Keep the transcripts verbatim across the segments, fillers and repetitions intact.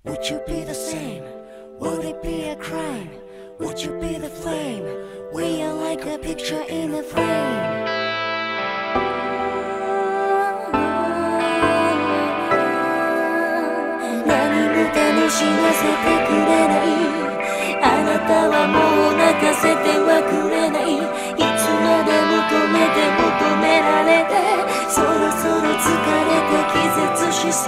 Would you be the same? Would it be a crime? Would you be the flame? We are like a picture in a frame. 何も楽しませてくれない。あなたはもう泣かせてはくれない。いつまで求めて求められて、そろそろ疲れて気絶しそう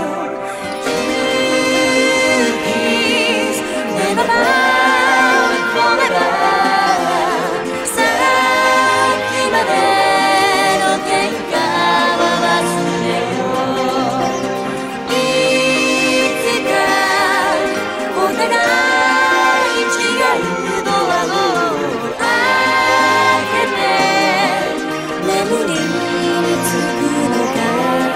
。Please never bound forever。さっきまでの喧嘩は忘れよう。いつかお互い違うドアを開けて眠りにつくのか。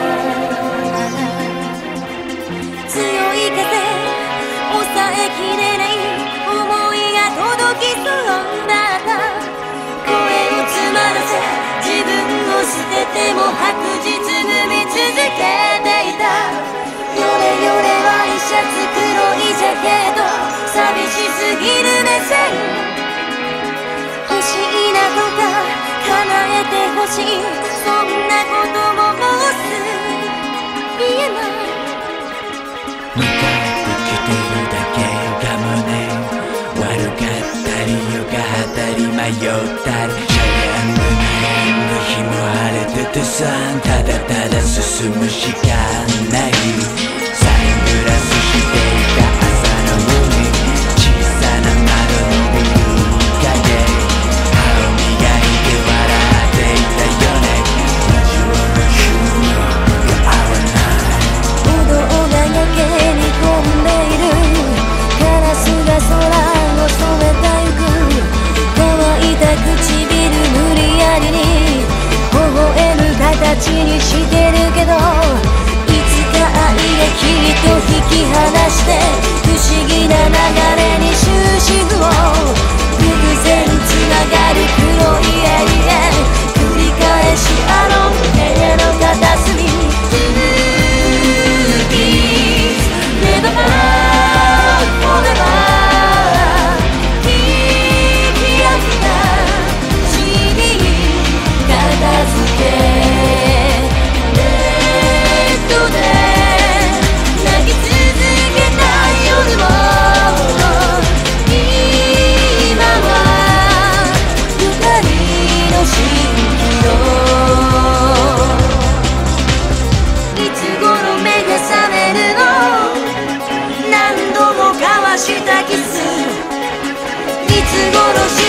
強い風抑えきれない想いが届きそうだった。声を詰まらせ自分を捨てても白日踏み続けていた。よれよれワイシャツ黒いジャケット寂しすぎる目線。欲しいなとか叶えてほしいそんなことももうすぐ言えない。 迎えてきてるだけよかもね。悪かったりよかったり迷ったり悩む悩む日も晴れててさ、ただただ進むしかない。サングラスしていた朝の海、小さな窓のビル影、歯を磨いて笑っていたよね。意地悪な趣味が合わない。 歩道がやけに混んでいる。カラスが空を染めてゆく。乾いた唇無理やりに微笑む形にしてるけど、いつか愛がきっと引き離して不思議な流れに終止符を偶然つながる黒いエリア繰り返しあの部屋の片隅にNever bound forever。 引き合ったシーディー片付けネットで泣き続けた夜も今はゆかりの蜃気楼。いつ頃目が覚めるの。何度も交わしたキスいつ頃